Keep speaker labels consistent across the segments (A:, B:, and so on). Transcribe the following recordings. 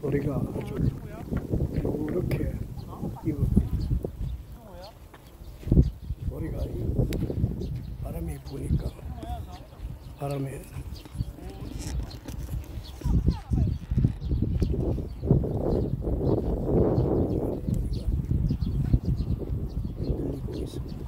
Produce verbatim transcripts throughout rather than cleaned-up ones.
A: 머리가 아주 이렇게 이거 머리가 바람이 부니까 바람에 흔들리고 있습니다.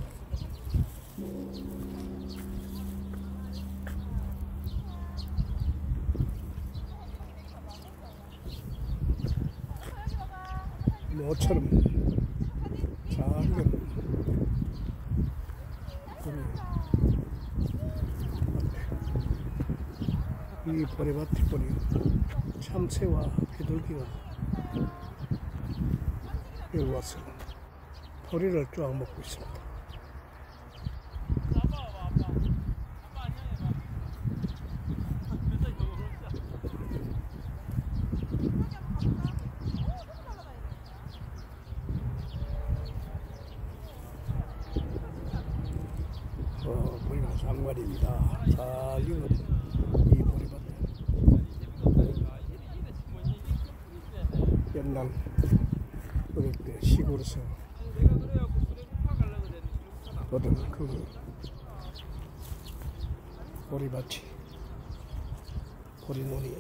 A: 모처럼 작은 이 보리밭에 보니 참새와 비둘기가 여기 와서 포리를 쫙 먹고 있습니다. 어, 보리가 장관입니다. 자, 이거 이 보리밭 옛날 어릴 때 시골에서 얻은 그 보리밭이 보리논이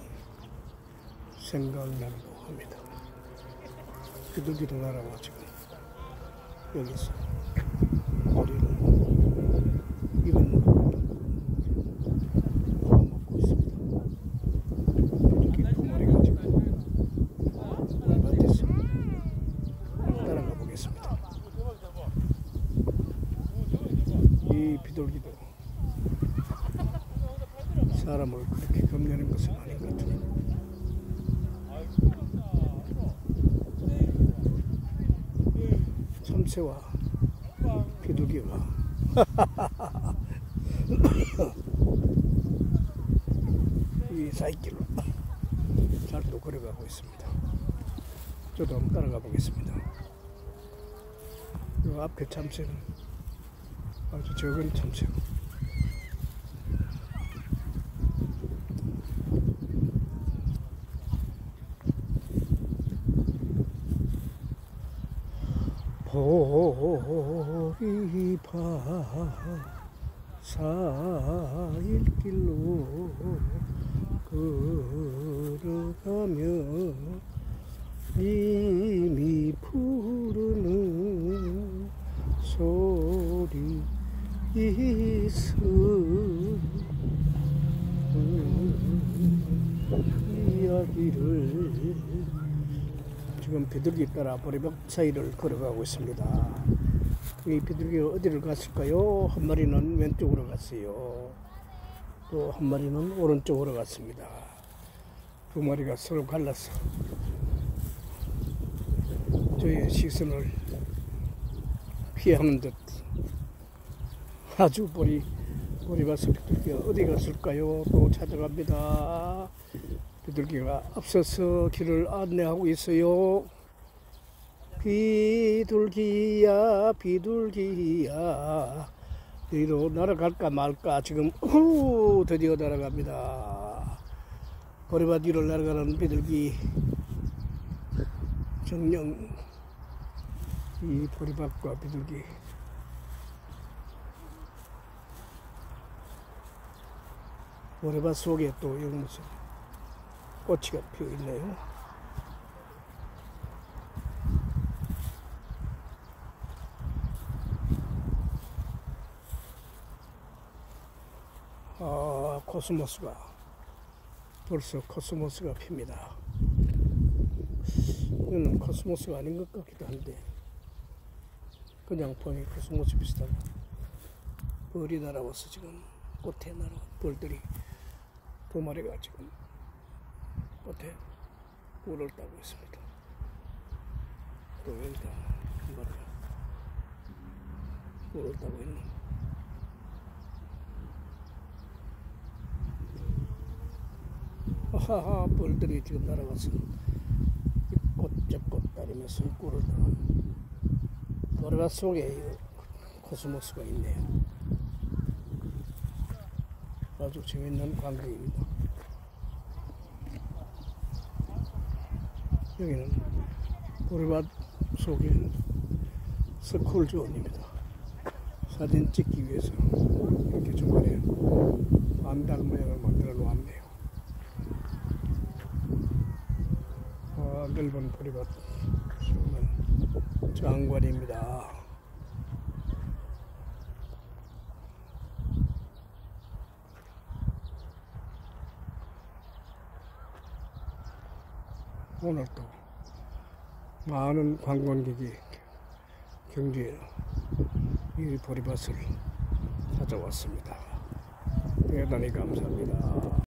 A: 생각나기도 합니다. 비둘기도 날아와 지금 여기서 보리를 익은 먹고 있습니다. 비둘기 두 마리가 지금 보리밭에서 따라가 보겠습니다. 이 비둘기도 사람을 그렇게 겁내는 것은 아닌 것 같으니 참새와 비둘기가 이 사이길로 잘 또 걸어가고 있습니다. 저도 한번 따라가 보겠습니다. 이 앞에 참새는 아주 적은 참새. 보리밭 사일길로 걸어가며 이미 부르는 소리 있어 이야기를 지금 비둘기 따라 보리밭 사이를 걸어가고 있습니다. 이 비둘기가 어디를 갔을까요? 한 마리는 왼쪽으로 갔어요. 또 한 마리는 오른쪽으로 갔습니다. 두 마리가 서로 갈라서 저의 시선을 피하는 듯 아주 보리, 보리밭 비둘기가 어디 갔을까요? 또 찾아갑니다. 비둘기가 앞서서 길을 안내하고 있어요. 비둘기야 비둘기야 너희도 날아갈까 말까. 지금 오, 드디어 날아갑니다. 보리밭 위로 날아가는 비둘기. 정녕 이 보리밭과 비둘기 보리밭 속에 또 여기 무슨 꽃이가 피어 있네요. 아, 코스모스가 벌써 코스모스가 핍니다. 이거는 코스모스가 아닌 것 같기도 한데 그냥 보니 코스모스 비슷한 벌이 날아와서 지금 꽃에 날아온 벌들이 두 마리가 지금 꽃에 꿀을 따고 있습니다. 또 여기다 한 마리가 꿀을 따고 있는. 하하, 벌들이 지금 날아가서 꽃 저 꽃 따르면서 꿀을 따는 보리밭 속에 코스모스가 있네요. 아주 재밌는 광경입니다. 여기는 보리밭 속에 스쿨 존입니다. 사진 찍기 위해서 이렇게 중간에 반달 모양을 만들어 놓았네요. 아, 넓은 보리밭 정말 장관입니다. 오늘도 많은 관광객이 경주에 이 보리밭을 찾아왔습니다. 대단히 감사합니다.